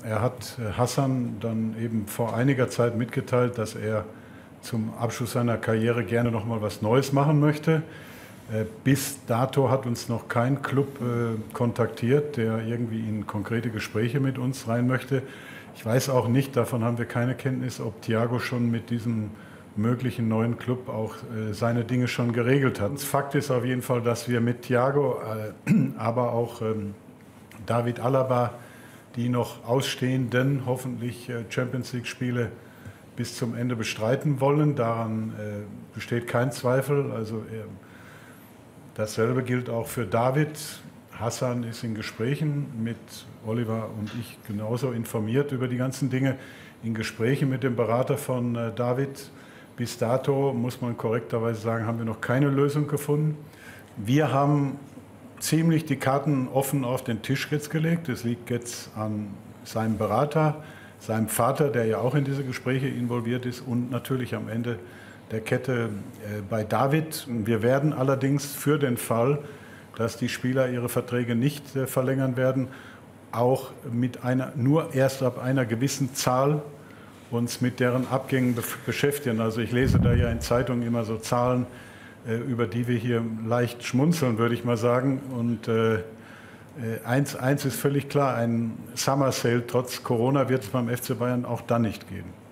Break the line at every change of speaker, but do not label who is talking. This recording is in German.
Er hat Hassan dann eben vor einiger Zeit mitgeteilt, dass er zum Abschluss seiner Karriere gerne noch mal was Neues machen möchte. Bis dato hat uns noch kein Club kontaktiert, der irgendwie in konkrete Gespräche mit uns rein möchte. Ich weiß auch nicht, davon haben wir keine Kenntnis, ob Thiago schon mit diesem möglichen neuen Club auch seine Dinge schon geregelt hat. Fakt ist auf jeden Fall, dass wir mit Thiago, aber auch David Alaba, die noch ausstehenden, hoffentlich Champions League-Spiele bis zum Ende bestreiten wollen. Daran besteht kein Zweifel. Also dasselbe gilt auch für David. Hassan ist in Gesprächen mit Oliver und ich genauso informiert über die ganzen Dinge. In Gesprächen mit dem Berater von David. Bis dato, muss man korrekterweise sagen, haben wir noch keine Lösung gefunden. Wir haben ziemlich die Karten offen auf den Tisch jetzt gelegt. Es liegt jetzt an seinem Berater, seinem Vater, der ja auch in diese Gespräche involviert ist, und natürlich am Ende der Kette bei David. Wir werden allerdings für den Fall, dass die Spieler ihre Verträge nicht verlängern werden, auch mit nur erst ab einer gewissen Zahl uns mit deren Abgängen beschäftigen. Also ich lese da ja in Zeitungen immer so Zahlen, über die wir hier leicht schmunzeln, würde ich mal sagen. Und eins ist völlig klar, ein Summer Sale trotz Corona wird es beim FC Bayern auch dann nicht geben.